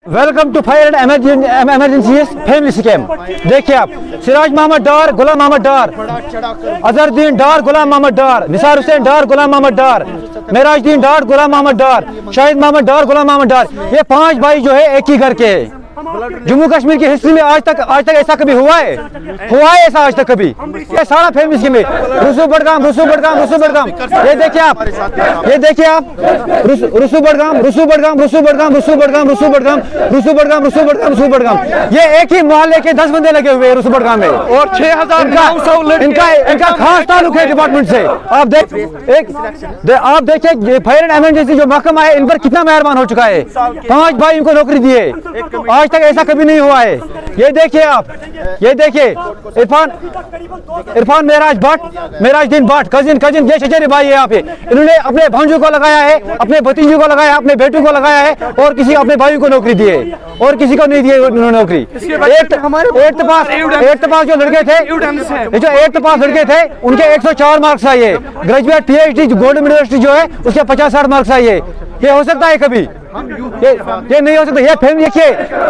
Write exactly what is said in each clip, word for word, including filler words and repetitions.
Welcome to fire and emergency family scam. देखिए आप, सिराज मोहम्मद डार, गुलाम मोहम्मद डार, अजहरुद्दीन डार, गुलाम मोहम्मद डार, निसार हुसैन डार, गुलाम मोहम्मद डार, मेराजुद्दीन डार, गुलाम मोहम्मद डार, शाहिद मोहम्मद डार, गुलाम मोहम्मद डार, ये पांच भाई जो है एक ही घर के हैं। जम्मू कश्मीर की हिस्ट्री में आज तक आज तक ऐसा कभी हुआ है हुआ है ऐसा आज तक कभी? ये सारा फैमिली स्कीम है। रुसू बडगाम, रुसू बडगाम, रुसू बडगाम, ये देखिए आप, ये देखिए आप, रुसू बडगाम, रुसू बडगाम, रुसू बडगाम, रुसू बडगाम, रुसू बडगाम, रुसू बडगाम, रुसू बडगाम, रुसू बडगाम, ये एक ही मोहल्ले के दस बंदे लगे हुए हैं रुसू बडगाम में, और छह हजार इनका इनका खास ताल्लुक है डिपार्टमेंट से। आप देख एक आप देखिए फायर एंड इमरजेंसी जो महकमा है, इन पर कितना मेहरबान हो चुका है। पांच भाई इनको नौकरी दी है, आज तक ऐसा कभी नहीं हुआ है। ये देखिए आप, ये देखिए इरफान इरफान मेराज भट्ट, मेराजुद्दीन भट्ट, कजिन कजिन ये चचेरे भाई है यहाँ पे। इन्होंने अपने भांजों को लगाया है, अपने भतीजों को लगाया है, अपने बेटों को लगाया है, और किसी अपने भाइयों को नौकरी दी है, और किसी को नहीं दी है उन्होंने नौकरी। एट्थ पास एट्थ पास जो लड़के थे, जो एट्थ पास लड़के थे, उनके एक सौ चार मार्क्स आए है। ग्रेजुएट पीएचडी गोल्ड यूनिवर्सिटी जो है उसके पचास साठ मार्क्स आए है। ये हो सकता है कभी? ये ये नहीं हो सकता। ये फिल्म देखिए,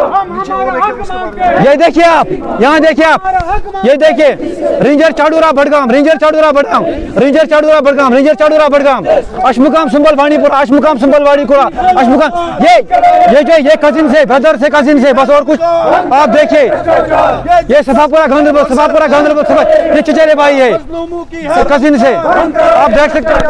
ये देखिए आप, यहाँ देखिए आप, ये देखिए ranger Chadoora Budgam, ranger Chadoora Budgam, ranger Chadoora Budgam, ranger Chadoora Budgam, Aishmuqam Sumbal Wanipora, Aishmuqam Sumbal Wanipora, Aishmuqam, ये ये जो ये कजिन से, ब्रदर से, कजिन से, बस और कुछ। आप देखिए ये सफापुरा गांधरबल, सफापुरा गांधरबल, सफा, ये चचेरे भाई है कजिन से, आप देख सकते हैं।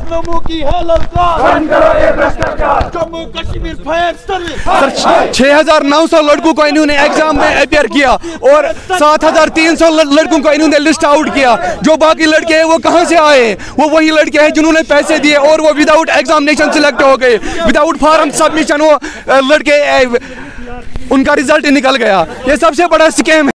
सर छह हजार नौ सौ लड़कों को इन्होंने एग्जाम में अपियर किया, और सात हजार तीन सौ लड़कों को इन्होंने लिस्ट आउट किया। जो बाकी लड़के हैं वो कहां से आए? वो वही लड़के हैं जिन्होंने पैसे दिए और वो विदाउट एग्जामिनेशन सिलेक्ट हो गए, विदाउट फॉर्म सबमिशन वो लड़के उनका रिजल्ट निकल गया। ये सबसे बड़ा स्कैम है।